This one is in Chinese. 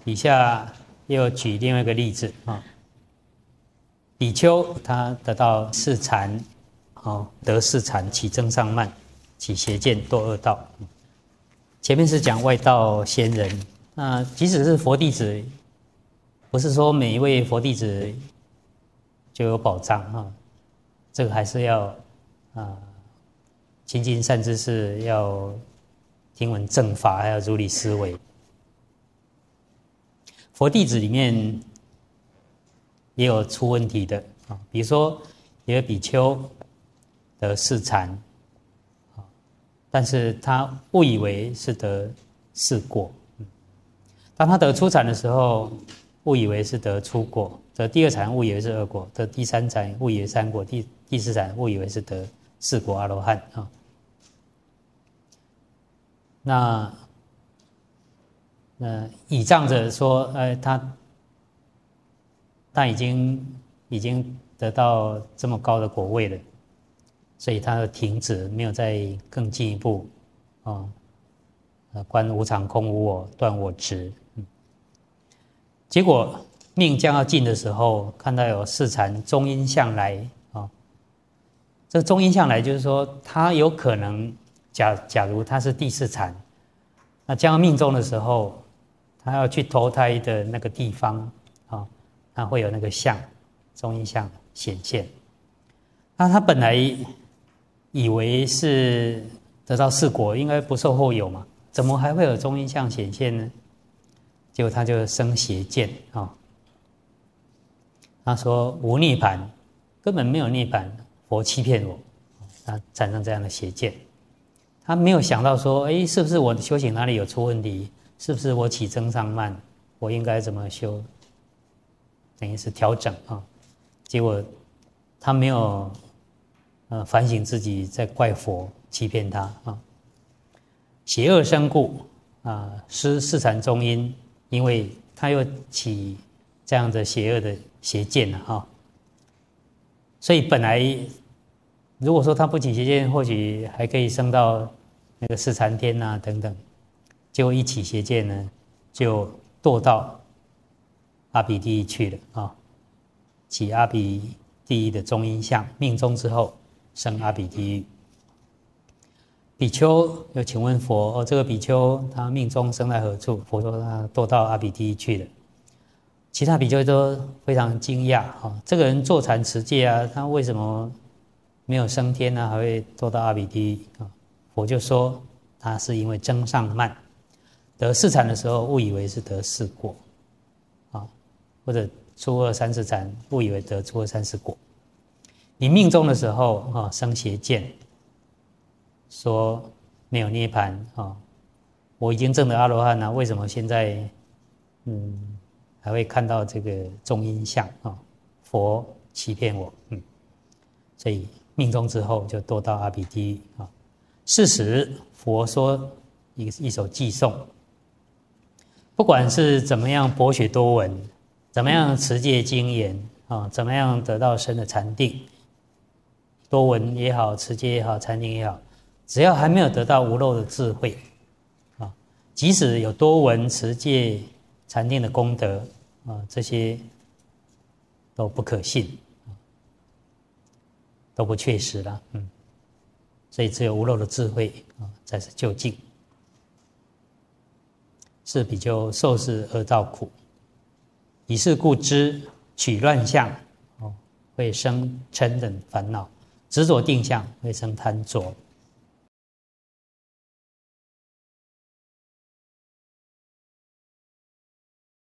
底下又举另外一个例子啊，比丘他得到四禅，得四禅，起增上慢，起邪见，堕恶道。前面是讲外道仙人，那即使是佛弟子，不是说每一位佛弟子就有保障啊，这个还是要亲近善知识，要听闻正法，还要如理思维。佛弟子里面也有出问题的啊，比如说有个比丘得四禅，但是他误以为是得四果。当他得初禅的时候，误以为是得初果；得第二禅误以为是二果；得第三禅误以为三果；第四禅误以为是得四果阿罗汉啊。那倚仗着说，他已经得到这么高的果位了，所以他的停止，没有再更进一步观无常、空无我、断我执。结果命将要尽的时候，看到有四禅中阴相来啊。这个中阴相来就是说，他有可能假如他是第四禅，那将要命终的时候，他要去投胎的那个地方啊，他会有那个相中阴相显现。那他本来以为是得到四果，应该不受后有嘛，怎么还会有中阴相显现呢？结果他就生邪见啊。他说无涅槃，根本没有涅槃，佛欺骗我，他产生这样的邪见。他没有想到说，是不是我的修行哪里有出问题？是不是我起增上慢？我应该怎么修？等于是调整啊。结果他没有反省自己，在怪佛欺骗他啊。邪恶生故失四禅中阴，因为他又起这样的邪恶的邪见了啊。所以本来如果说他不起邪见，或许还可以升到那个四禅天啊等等。结果一起邪见呢，就堕到阿鼻地狱去了啊，起阿鼻地狱的中阴相，命终之后生阿鼻地狱。比丘又请问佛，这个比丘他命终生在何处？佛说他堕到阿鼻地狱去了。其他比丘都非常惊讶这个人坐禅持戒啊，他为什么没有升天呢？还会堕到阿鼻地狱啊？佛就说他是因为增上慢，得四禅的时候误以为是得四果或者初二三四禅误以为得初二三四果。你命终的时候生邪见，说没有涅槃我已经证得阿罗汉了，为什么现在还会看到这个中阴相佛欺骗我所以命终之后就堕到阿鼻地狱是时佛说一首偈颂，不管是怎么样博学多闻，怎么样持戒精研怎么样得到深的禅定，多闻也好，持戒也好，禅定也好，只要还没有得到无漏的智慧即使有多闻持戒禅定的功德这些都不可信都不确实了所以只有无漏的智慧才是究竟。是比丘受是恶道苦，以是故知取乱相会生嗔等烦恼，执着定相会生贪着。